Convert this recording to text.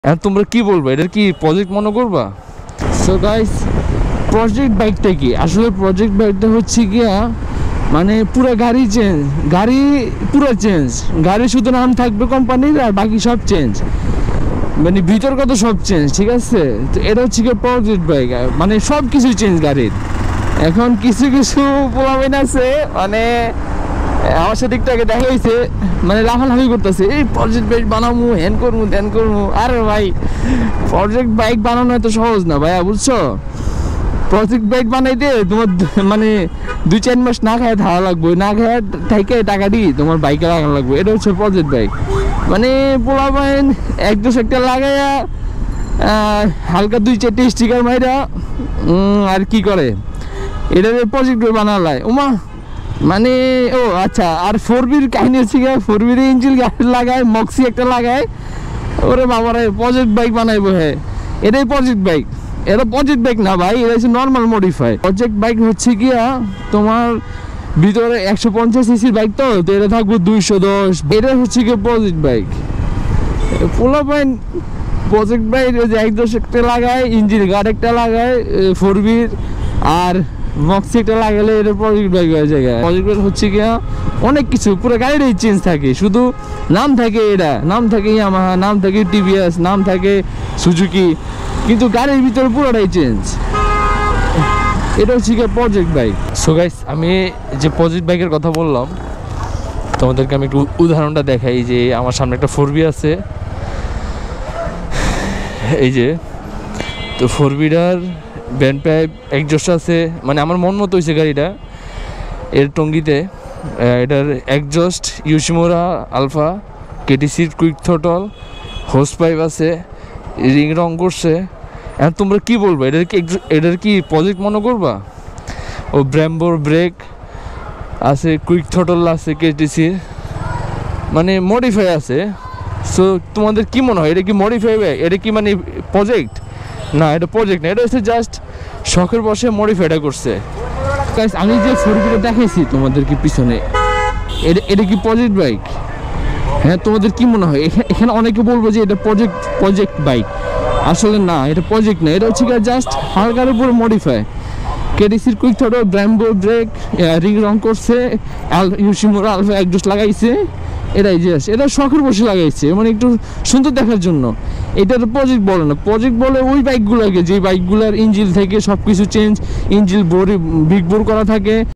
এখন তোমরা কি বলবো, এটা কি প্রজেক্ট মনে করবা? সো গাইস, প্রজেক্ট বাইকটা কি আসলে? প্রজেক্ট বাইকটা হচ্ছে গিয়া মানে পুরো গাড়ি চেঞ্জ, গাড়ি পুরো চেঞ্জ, গাড়ি শুধু নাম থাকবে কোম্পানির আর বাকি সব চেঞ্জ, মানে ভিতর কত সব চেঞ্জ, ঠিক আছে? তো এটা হচ্ছে গিয়ে প্রজেক্ট বাইক, মানে সব কিছু চেঞ্জ গাড়ির। এখন কিছু কিছু প্রবলেম আছে, মানে আমার সাথে একটু আগে দেখা হয়েছে, মানে লাফালাফি করতেছে, এই প্রজেক্ট বাইক বানাবো, হ্যান করবো ত্যান করবো। আরে ভাই, প্রজেক্ট বাইক বানানো এত সহজ না ভাইয়া, বুঝছো? প্রজেক্ট বাইক বানাইতে তোমার মানে 2-4 মাস না খায় থাকা লাগবে, না খায় থেকে টাকা দিই তোমার বাইকে লাগানো লাগবে। এটা হচ্ছে প্রজেক্ট বাইক, মানে পোলা বাইন একটা লাগাইয়া হালকা 2-4টে স্টিকার মাইরা আর কি করে, এটা প্রজেক্ট বাইক বানালায় ওমা। মানে ও আচ্ছা, আর 4বির কাহিনী হচ্ছে গিয়ে 4বির ইঞ্জিন গাড়ি লাগায়, মক্সি একটা লাগায়, ওরে বাবারে প্রজেক্ট বাইক বানাইবো। হ্যাঁ, এটাই প্রজেক্ট বাইক। এটা প্রজেক্ট বাইক না ভাই, এটা হচ্ছে নর্মাল মডিফাই। প্রজেক্ট বাইক হচ্ছে গিয়া তোমার ভিতরে 150 সিসির বাইক, তো এটা থাকবে 210। এটা হচ্ছে গিয়ে প্রজেক্ট বাইক। পোলা বাইন প্রজেক্ট বাইক ওই যে 110 একটা লাগায়, ইঞ্জিন গার্ড একটা লাগায় 4বির, আর মক্সি একটা লাগালে এটা প্রজেক্ট বাইক হয়ে যায়। প্রজেক্ট বাইক হচ্ছে গিয়া অনেক কিছু, পুরো গাড়িটাই চেঞ্জ থাকে, শুধু নাম থাকে, এটা নাম থাকে ইয়ামাহা, নাম থাকে টিভিএস, নাম থাকে সুজুকি, কিন্তু গাড়ির ভিতরে পুরোটাই চেঞ্জ। এটা হচ্ছে গিয়ে প্রজেক্ট বাইক। সো গাইস, আমি যে প্রজেক্ট বাইকের কথা বললাম তোমাদেরকে আমি একটু উদাহরণটা দেখাই। যে আমার সামনে একটা 4বি আছে, এই যে, তো 4বিটার ব্যান্ড পাইপ এক্সজস্ট আছে, মানে আমার মন মতো হয়েছে গাড়িটা। এর টঙ্গিতে এটার এক্সজস্ট ইউশিমোরা আলফা, কেটিসির কুইক থ্রটল, হোস পাইপ আছে, রিং রং করছে। এখন তোমরা কি বলবো, এটার কি প্রজেক্ট মনে করবা? ও ব্র্যাম্বোর ব্রেক আছে, কুইক থ্রটল আছে কেটিসির, মানে মডিফাই আছে। সো তোমাদের কি মনে হয়, এটা কি মডিফাই? এটা কি মানে প্রজেক্ট? না, এটা প্রজেক্ট না, এটা হচ্ছে জাস্ট শখের বসে মডিফাইটা করছে। আমি যে 4বিটা দেখাইছি তোমাদেরকে পিছনে, এটা কি প্রজেক্ট বাইক? হ্যাঁ, তোমাদের কি মনে হয়? এখানে অনেকে বলবো যে এটা প্রজেক্ট বাইক, আসলে না, এটা প্রজেক্ট না, এটা হচ্ছে জাস্ট হালকার উপর মডিফাই। কেটিসির quick throttle, Brembo brake, ring রং করছে, ইউশিমোরা আলফা এক্সজস্ট লাগাইছে, এটাই জাস্ট, এটা শখের বসে লাগাইছে, মানে একটু সুন্দর দেখার জন্য। এটা তো প্রজেক্ট বলে না, প্রজেক্ট বলে ওই বাইকগুলোকে যে বাইকগুলোর ইঞ্জিন থেকে সব কিছু চেঞ্জ, ইঞ্জিন বিগ বোর করা থাকে।